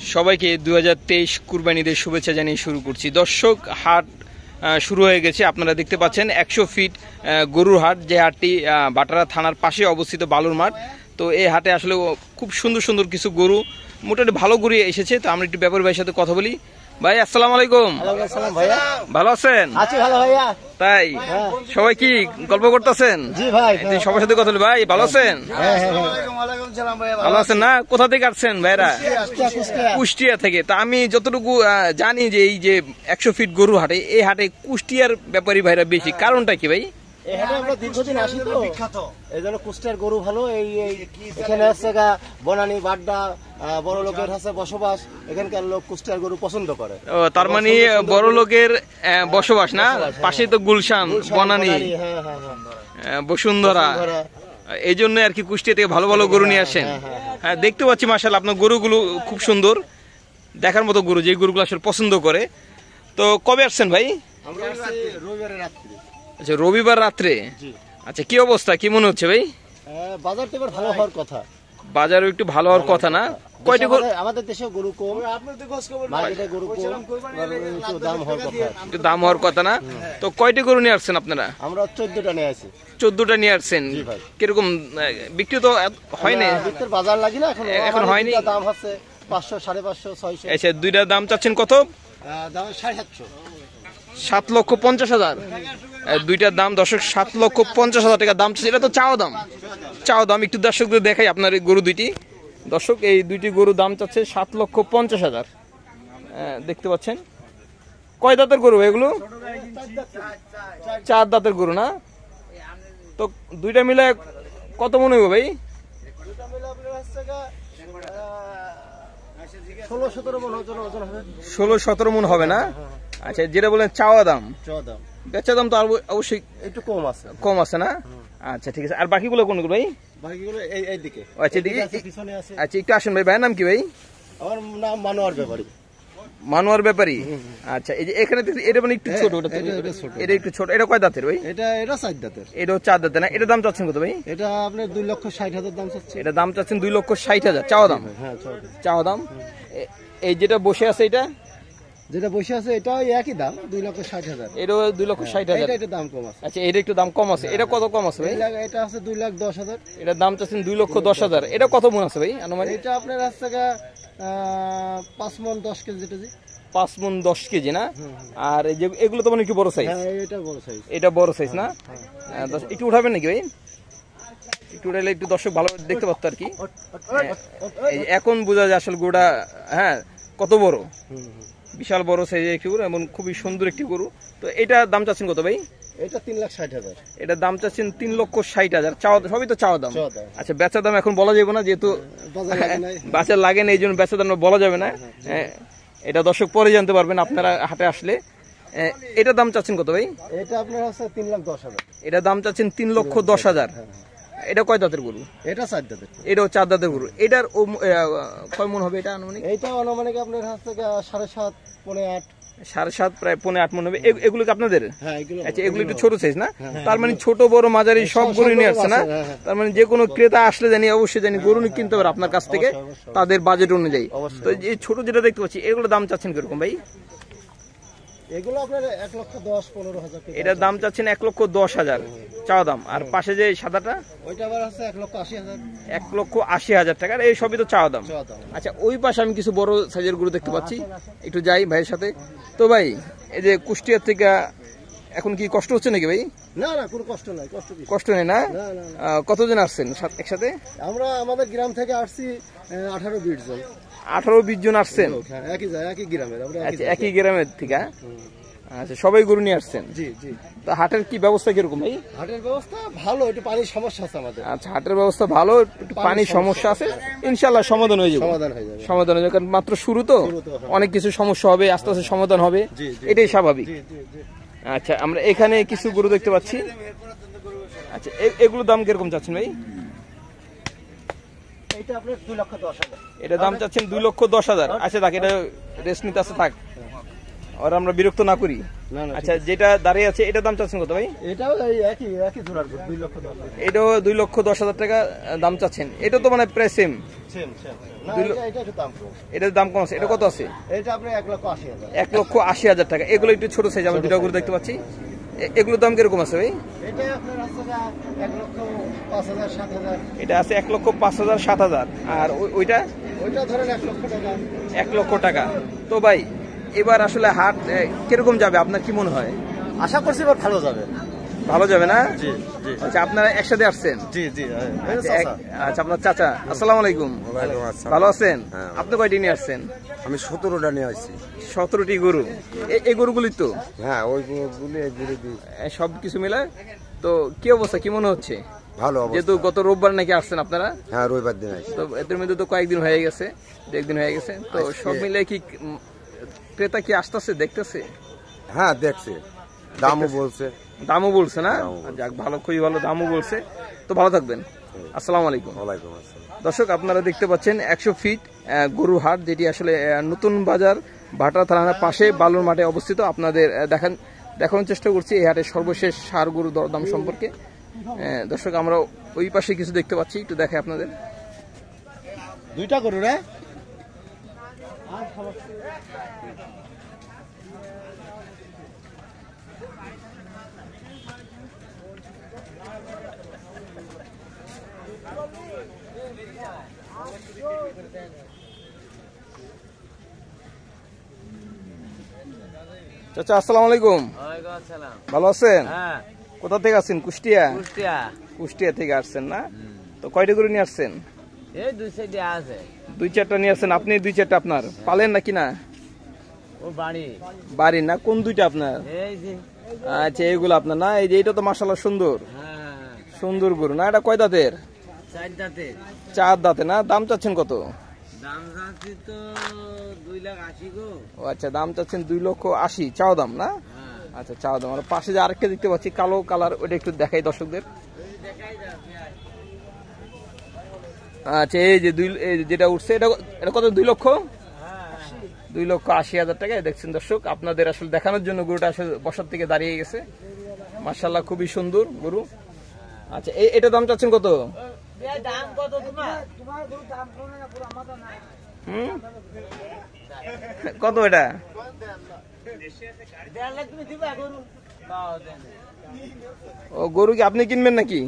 সবাইকে 2023 কুরবানি ঈদের শুভেচ্ছা জানিয়ে শুরু করছি। দর্শক, হাট শুরু হয়ে গেছে। আপনারা দেখতে পাচ্ছেন 100 ফিট গরুর হাট, যে হাটটি বাটারা থানার পাশে অবস্থিত বালুর মাঠ। তো এই হাটে আসলে খুব সুন্দর সুন্দর কিছু গরু, মোটামুটি ভালো গরু এসেছে। তো আমরা একটু ব্যাপারী ভাইয়ের সাথে কথা বলি। ভাই আসসালামু আলাইকুম। ভালো আছেন? আছি ভালো ভাইয়া। তাই সবাই কি গল্প করতেছেন? জি ভাই, সবার সাথে কথা বলি। ভাই ভালো আছেন? ভালো আছেন না? কোথা থেকে আসছেন ভাইরা? কুষ্টিয়া থেকে। তা আমি যতটুকু জানি যে এই যে 100 ফিট গরু হাটে, এই হাটে কুষ্টিয়ার ব্যাপারী ভাইরা বেশি, কারণটা কি ভাই? আমরা দীর্ঘদিন আসি তো, এই জন্য কুষ্টিয়ার গরু ভালো। এখানে হচ্ছে বনানী বাড্ডা বড় লোকের হাতে বসবাস, এখানকার লোক কুষ্টিয়ার গরু পছন্দ করে। তার মানে বড় লোকের বসবাস না, পাশে তো গুলশান, বনানী, বসুন্ধরা, এই জন্য আর কি কুষ্টিয়া থেকে ভালো ভালো গরু নিয়ে আসেন। হ্যাঁ, দেখতে পাচ্ছি মাশাআল্লাহ আপনার গরুগুলো খুব সুন্দর, দেখার মতো গরু, যে গরুগুলো আসলে পছন্দ করে। তো কবে আসছেন ভাই? রবিবারের রাত্রে। আচ্ছা, রবিবার রাত্রে। আচ্ছা, কি অবস্থা, কি মনে হচ্ছে ভাই? বাজার তো এবার ভালো হওয়ার কথা। বাজারও একটু ভালো হওয়ার কথা না? কয়টা গরু? আমাদের দেশে গরু কম, মার্কেটে গরু কম, একটু দাম হওয়ার কথা। একটু দাম হওয়ার কথা না? তো কয়টা গরু নিয়ে আসছেন আপনারা? আমরা 14টা নিয়ে আসি। 14টা নিয়ে আসছেন। কিরকম বিক্রি তো হয়নি? বিক্রির বাজার লাগি না এখন হয়নি। দাম হচ্ছে 500, 550, 600। আচ্ছা, দুইটার দাম চাচ্ছেন কত? দাম 750। 7,50,000। দুইটার দাম দর্শক 7,50,000 টাকা দাম। এটা তো চাওয়া দাম, চাওয়া দাম। একটু দর্শকদের দেখাই আপনার এই গরু দুইটি। দর্শক, এই দুইটি গরু দাম চাচ্ছে 7,50,000। দেখতে পাচ্ছেন। কয় দাঁতের গরু এগুলো? 4 দাঁতের গরু না? তো দুইটা মিলে কত মনে হবে ভাই? 16-17 মন হবে না? আচ্ছা, যেটা বলেন চাওয়া দাম, বেচা দাম তো অবশ্যই একটু কম আছে। কম আছে না? আচ্ছা, ঠিক আছে। আর বাকিগুলো কোনগুলো ভাই? বাকিগুলো এই দিকে। আচ্ছা, এদিকে পিছনে আছে। আচ্ছা, একটু আসেন ভাই। ভাইয়ের নাম কি ভাই? আমার নাম মানোয়ার ব্যাপারী। মানোয়ার ব্যাপারী। আচ্ছা, এই যে এখানে এটা মানে একটু ছোট, এটা একটু ছোট। এটা কয় দাঁতের ভাই? এটা 4 দাঁতের। এটাও 4 দাঁতের না? এটা দাম চাচ্ছেন কত ভাই? এটা আপনার 2,60,000 দাম চাচ্ছে। এটা দাম চাচ্ছেন 2,60,000 চাওয়া দাম? হ্যাঁ, চাওয়া দাম। এই যেটা বসে আছে, এটা যেটা বসে আছে এটাও একই দাম, 2,60,000। এটাও 2,60,000। এটা দাম কম আছে। আচ্ছা, এটা একটু দাম কম আছে। এটা কত কম আছে ভাই? এটা আছে 2,10,000। এটা দাম চাচ্ছেন 2,10,000। এটা কত মন আছে ভাই আনুমানিক? এটা আপনার আছে 5 মণ 10 কেজি। যেটা 5 মণ 10 কেজি না? আর এই যে এগুলো তো মানে একটু বড় সাইজ। হ্যাঁ, এটা বড় সাইজ। এটা বড় সাইজ না? একটু উঠাবেন নাকি ভাই? একটু উঠালে একটু দর্শক ভালো দেখতে পারতো আর কি। এখন বোঝা যায় আসলে গরুটা হ্যাঁ কত বড়, বিশাল বড় সাইজের একটি গরু, এমন খুবই সুন্দর একটি গরু। তো এটা দাম চাচ্ছেন কত ভাই? এটা 3,60,000। এটা দাম চাচ্ছেন 3,60,000 চাওয়া, সবই তো চাওয়া দাম। আচ্ছা, বেচা দাম এখন বলা যাবে না, যেহেতু বাজার লাগে না, এই জন্য বেচা দাম বলা যাবে না। এটা দর্শক পরে জানতে পারবেন আপনারা হাটে আসলে। এটা দাম চাচ্ছেন কত ভাই? এটা আপনার আছে 3,10,000। এটা দাম চাচ্ছেন 3,10,000। এটা কয় দাঁতের গরু? এটা 4 দাঁতের। এটাও 4 দাঁতের গরু। এটার কয় মন হবে এটা আনুমানিক? এইটা আনুমানিক আপনার হাত থেকে 7.5, 8.5। 7.5 প্রায় 8.5 মন হবে। এগুলো কি আপনাদের? হ্যাঁ, এগুলো। আচ্ছা, এগুলো একটু ছোট সাইজ না? তার মানে ছোট বড় মাঝারি সব গরু নিয়ে আসছে না? তার মানে যে কোনো ক্রেতা আসলে জানি অবশ্যই জানি গরু কিনতে পারে আপনার কাছ থেকে তাদের বাজেট অনুযায়ী। তো এই ছোট যেটা দেখতে পাচ্ছি, এগুলো দাম চাচ্ছেন কিরকম ভাই? এগুলো আপনার 1,10,000-15,000 টাকা। এটার দাম চাচ্ছেন 1,10,000 চাওয়া দাম। আর পাশে যে সাদাটা, ওইটা আবার আছে 1,80,000। 1,80,000 টাকা। এই সবই তো চাওয়া দাম। আচ্ছা, ওই পাশে আমি কিছু বড় সাইজের গরু দেখতে পাচ্ছি, একটু যাই ভাইয়ের সাথে। তো ভাই, এই যে কুষ্টিয়া থেকে এখন কি কষ্ট হচ্ছে নাকি ভাই? না না, কোনো কষ্ট নাই। কষ্ট নেই না? কতজন আসছেন একসাথে? আমরা আমাদের গ্রাম থেকে আসছি 18-20 জন। 18-20 জন আসছেন? একই গ্রামের। আচ্ছা, একই গ্রামের থেকে। আচ্ছা, সবাই গরু নিয়ে আসছেন? জি জি। তো হাটের কি ব্যবস্থা কিরকম ভাই? হাটের ব্যবস্থা ভালো, একটু পানির সমস্যা আছে আমাদের। আচ্ছা, হাটের ব্যবস্থা ভালো, একটু পানির সমস্যা আছে, ইনশাআল্লাহ সমাধান হয়ে যাবে। সমাধান হয়ে যাবে, কারণ মাত্র শুরু তো, অনেক কিছু সমস্যা হবে, আস্তে আস্তে সমাধান হবে, এটাই স্বাভাবিক। আচ্ছা, আমরা এখানে কিছু গরু দেখতে পাচ্ছি। আচ্ছা, এগুলোর দাম কিরকম চাচ্ছেন ভাই? এটা আপনার 2,10,000। এটা দাম চাচ্ছেন 2,10,000। আচ্ছা, থাক, এটা রেস্ট নিতে আছে, থাক। আর আমরা বিরক্ত না করি। না না আচ্ছা, যেটা দাঁড়িয়ে আছে এটার দাম চাচ্ছেন কত ভাই? এটাও এই একই জোড়ার 2,10,000 টাকা। এটাও 2,10,000 টাকা দাম চাচ্ছেন। এটা তো মানে প্রায় সেম। সেম না, এটা একটু দাম কম। এটার দাম কম আছে। এটা কত আছে? এটা আপনি 1,80,000। 1,80,000 টাকা। এগুলো একটু ছোট সাইজ, আমরা দুটো গরু দেখতে পাচ্ছি। এগুলোর দাম কিরকম আছে ভাই? এটা আপনার আছে 1,05,000 7,000। এটা আছে 1,05,000 7,000। আর ওইটা ওইটা ধরেন 1,00,000 টাকা। 1,00,000 টাকা। তো ভাই এবার আসলে হাট কিরকম যাবে আপনার কি মনে হয়? আশা করছি এবার ভালো যাবে। ভালো যাবে না? জি জি আচ্ছা, আপনারা একসাথে আসছেন? জি জি। আচ্ছা, আপনার চাচা। আসসালামু আলাইকুম। ওয়ালাইকুম আসসালাম। ভালো আছেন? হ্যাঁ। আপনি কয়টি নিয়ে আসছেন? আমি 17টা নিয়ে আসছি। 17টি গরু। এই গরুগুলি তো হ্যাঁ, ওইগুলি এগুলি দিই। সব কিছু মিলে তো কি অবস্থা, কি মনে হচ্ছে? ভালো অবস্থা। যেহেতু গত রোববার নাকি আসছেন আপনারা, হ্যাঁ, রবিবার দিন আসছি। তো এদের মধ্যে তো কয়েকদিন হয়ে গেছে, 1 দিন হয়ে গেছে। তো সব মিলে কি ক্রেতা কি আসতেছে, দেখতেছে? হ্যাঁ, দেখছে, দামও বলছে। দামও বলছে না? দামও বলছে। যাক, ভালো, খুবই ভালো, দামও বলছে। তো ভালো থাকবেন। আসসালামু আলাইকুম। ওয়ালাইকুম আসসালাম। দর্শক, আপনারা দেখতে পাচ্ছেন 100 ফিট গরুর হাট, যেটি আসলে নতুন বাজার ভাটা থানার পাশে বালুর মাঠে অবস্থিত। আপনাদের দেখানোর চেষ্টা করছি এই হাটের সর্বশেষ ষাঁড় গরু দরদাম সম্পর্কে। দর্শক, আমরা ওই পাশে কিছু দেখতে পাচ্ছি, একটু দেখাই আপনাদের। দুইটা গরু রে। চাচা, আসসালামু আলাইকুম। ওয়ালাইকুম আসসালাম। ভালো আছেন? হ্যাঁ, কোথা থেকে আসছেন? কুষ্টিয়া? কুষ্টিয়া। কুষ্টিয়া থেকে আসছেন না? তো কয়টা গরু নিয়ে আসছেন? এই দুই সাইডে আছে। 2-4টা নিয়ে আসছেন। আপনি 2-4টা আপনার পালেন নাকি না? ও বাড়ি। বাড়ি না? কোন দুইটা আপনার? এই যে। আচ্ছা, এইগুলো আপনার না? এই যে এটা তো মাশাআল্লাহ সুন্দর হ্যাঁ, সুন্দর গরু না? এটা কয় দাঁতের? 4 দাঁতে। 4 দাঁতে না? দাম চাচ্ছেন কত? দাম যাচ্ছে তো 2,80,000 গো। ও আচ্ছা, দাম চাচ্ছেন 2,80,000 চাও দাম না? হ্যাঁ, আচ্ছা, চাও দাম। আর পাশে যে আরেকটা দেখতে পাচ্ছি কালো কালার, ওটা একটু দেখাই দর্শকদের। দেখাই যাবে। আচ্ছা, এই যে যেটা উঠছে, এটা কত? 2 লক্ষ? হ্যাঁ, 2,80,000 টাকায় দেখছেন দর্শক। আপনাদের আসলে দেখানোর জন্য গরুটা আসলে বসার থেকে দাঁড়িয়ে গেছে। মাশাআল্লাহ, খুবই সুন্দর গরু। আচ্ছা, এটা দাম চাচ্ছেন কত? এই দাম কত তোমার? তোমার গরু দাম কম না, পুরো আমাদের না। হুম, কত এটা? 1.5 লাখ তুমি দিবা গরু? দাও দেন। ও, গরু কি আপনি কিনবেন নাকি?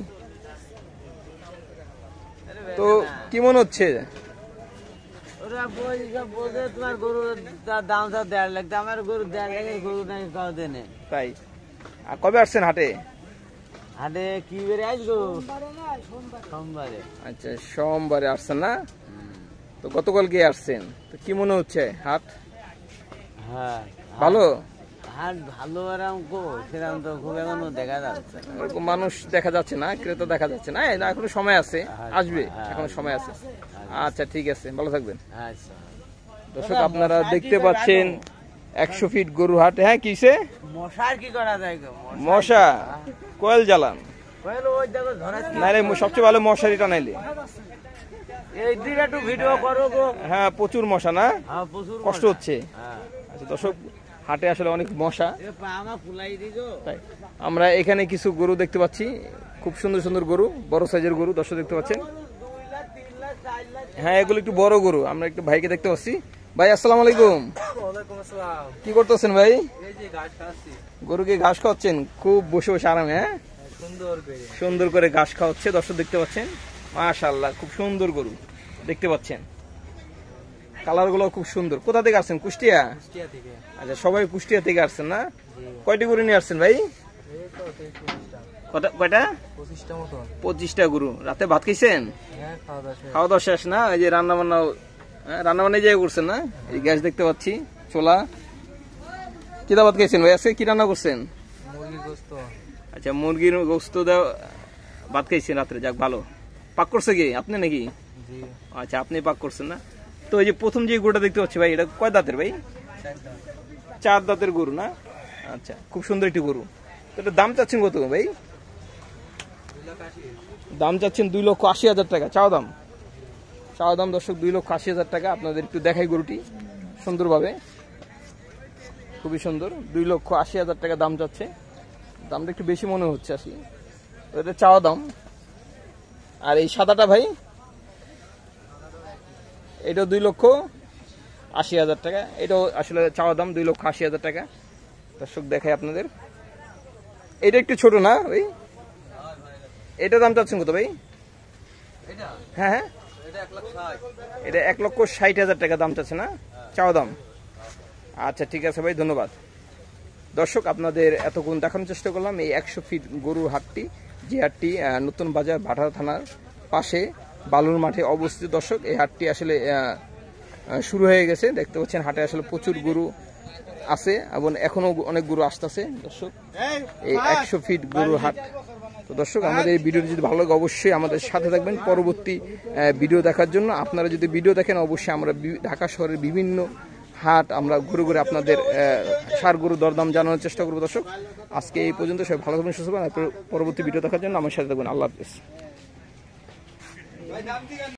তো কি মনে হচ্ছে? ওরা বলছে তোমার গরু দাম 1.5 লাখ। আমার গরু 1.5 লাখের গরু নাই, কাউ দেনে। তাই? আর কবে আসছেন হাটে? হাটে কি বেড়ে আসবো? সোমবারে। আচ্ছা, সোমবারে আসছেন না? তো গতকাল গিয়ে আসছেন, তো কি মনে হচ্ছে হাট? হ্যাঁ, ভালো? হাট ভালো আরাম কো, সেরকম তো খুব এখনো দেখা যাচ্ছে না। এরকম মানুষ দেখা যাচ্ছে না, ক্রেতা দেখা যাচ্ছে না। না, এখনো সময় আছে, আসবে, এখনো সময় আছে। আচ্ছা, ঠিক আছে, ভালো থাকবেন। আচ্ছা, দর্শক, আপনারা দেখতে পাচ্ছেন 100 ফিট গরু হাট। হ্যাঁ, কিসে? মশার কি করা যায় গো? মশা কয়েল জ্বালান। কইলো ওই দেখো ধরাচ্ছি। নাইলে সবচেয়ে ভালো মশারি টানাইলে। এই দিকে একটু ভিডিও করো গো। হ্যাঁ, প্রচুর মশা না? হ্যাঁ, প্রচুর কষ্ট মশা। হচ্ছে। হ্যাঁ, আচ্ছা দর্শক, হাটে আসলে অনেক মশা। এ পা আমা ফুলাই দিগো। তাই আমরা এখানে কিছু গরু দেখতে পাচ্ছি, খুব সুন্দর সুন্দর গরু, বড় সাইজের গরু দর্শক দেখতে পাচ্ছেন। 2 লাখ 3 লাখ 4 লাখ। হ্যাঁ, এগুলো একটু বড় গরু। আমরা একটু ভাইকে দেখতে পাচ্ছি। ভাই, আসসালামু আলাইকুম। ওয়ালাইকুম আসসালাম। কি করতেছেন ভাই? এই যে ঘাস খাচ্ছি। গরুকে ঘাস খাওয়াচ্ছেন? খুব বসে বসে আরামে? হ্যাঁ, সুন্দর করে। সুন্দর করে ঘাস খাওয়াচ্ছে দর্শক দেখতে পাচ্ছেন। মাশাআল্লাহ, খুব সুন্দর গরু দেখতে পাচ্ছেন। কালার গুলো খুব সুন্দর। কোথা থেকে আসছেন? কুষ্টিয়া? কুষ্টিয়া থেকে। আচ্ছা, সবাই কুষ্টিয়া থেকে আসছেন না? জি। কয়টি গরু নিয়ে আসছেন ভাই? এই তো 23টা। কয়টা? 25টা মতন। 25টা গরু। রাতে ভাত খাইছেন? হ্যাঁ, খাওয়া দাওয়া শেষ। খাওয়া দাওয়া শেষ না? এই যে রান্না বান্না, রান্না বান্না জায়গা করছেন না? এই গ্যাস দেখতে পাচ্ছি, ছোলা। কি দাবাত খাইছেন ভাই? আজকে কি রান্না করছেন? মুরগির গোশত। আচ্ছা, মুরগির গোস্ত দেওয়া ভাত খাইছেন রাত্রে, যাক ভালো। পাক করছে কি আপনি নাকি? জি। আচ্ছা, আপনি পাক করছেন না? তো এই যে প্রথম যে গরুটা দেখতে পাচ্ছি ভাই, এটা কয় দাঁতের ভাই? 4 দাঁতের গরু না? আচ্ছা, খুব সুন্দর একটি গরু। তো এটা দাম চাচ্ছেন কত ভাই? দাম চাচ্ছেন 2,80,000 টাকা চাও দাম। চাও দাম দর্শক 2,80,000 টাকা। আপনাদের একটু দেখাই গরুটি সুন্দরভাবে। খুবই সুন্দর, 2,80,000 টাকা দাম যাচ্ছে। দামটা একটু বেশি মনে হচ্ছে আসলে, এটা চাওয়া দাম। আর এই সাদাটা ভাই, এটাও 2,80,000 টাকা, এটাও আসলে চাওয়া দাম 2,80,000 টাকা। দর্শক দেখাই আপনাদের, এটা একটু ছোট না ভাই, এটা দাম চাচ্ছেন কত ভাই? হ্যাঁ হ্যাঁ, এটা 1,60,000 টাকা দাম চাচ্ছে না, চাওয়া দাম। আচ্ছা ঠিক আছে ভাই, ধন্যবাদ। দর্শক আপনাদের এতক্ষণ দেখানোর চেষ্টা করলাম এই 100 ফিট গরুর হাটটি, যে হাটটি নতুন বাজার ভাটারা থানার পাশে বালুর মাঠে অবস্থিত। দর্শক এই হাটটি আসলে শুরু হয়ে গেছে, দেখতে পাচ্ছেন হাটে আসলে প্রচুর গরু আছে এবং এখনো অনেক গরু আসতেছে। দর্শক এই 100 ফিট গরুর হাট। তো দর্শক আমাদের এই ভিডিওটি যদি ভালো লাগে অবশ্যই আমাদের সাথে থাকবেন পরবর্তী ভিডিও দেখার জন্য। আপনারা যদি ভিডিও দেখেন অবশ্যই আমরা ঢাকা শহরের বিভিন্ন হাট আমরা ঘুরে ঘুরে আপনাদের সার গরু দরদাম জানানোর চেষ্টা করবো। দর্শক আজকে এই পর্যন্ত, সবাই ভালো থাকবেন, সুস্থ থাকবেন। পরবর্তী ভিডিও দেখার জন্য আমার সাথে থাকবেন। আল্লাহ হাফেজ।